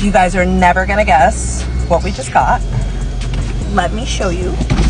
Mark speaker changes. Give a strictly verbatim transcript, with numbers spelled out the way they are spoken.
Speaker 1: You guys are never gonna guess what we just got. Let me show you.